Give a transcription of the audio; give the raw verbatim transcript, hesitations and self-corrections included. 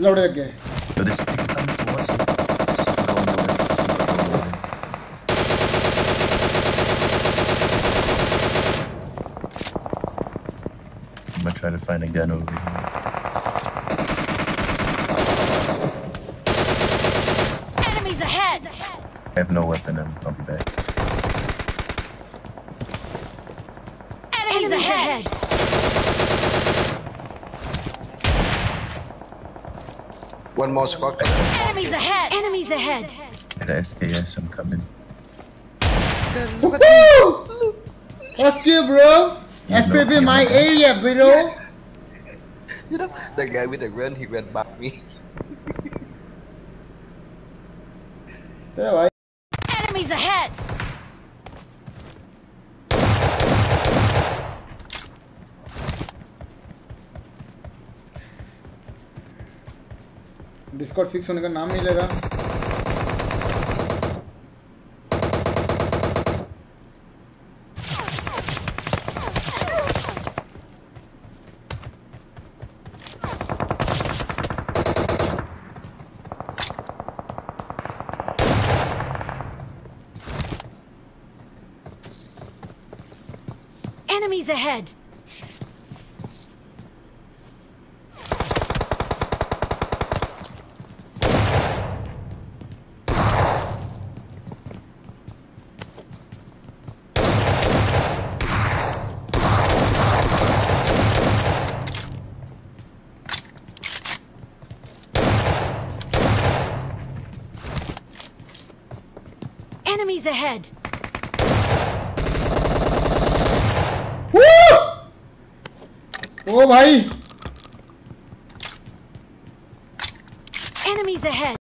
लौट गए So this people coming towards you. I'm gonna try to find a gun over here. Enemies ahead! I have no weapon. I'm, I'll be back. Enemies ahead! One more squad. Enemies ahead! Enemies ahead! Get a S K S. I'm coming. Woohoo! Fuck you, bro. You F know- F you in my know- area, bro. You know, the guy with the gun, he went back me. तेरा भाई Enemies ahead! Discord fix होने का नाम नहीं ले रहा. Enemies ahead! Enemies ahead! ओ भाई Enemies ahead!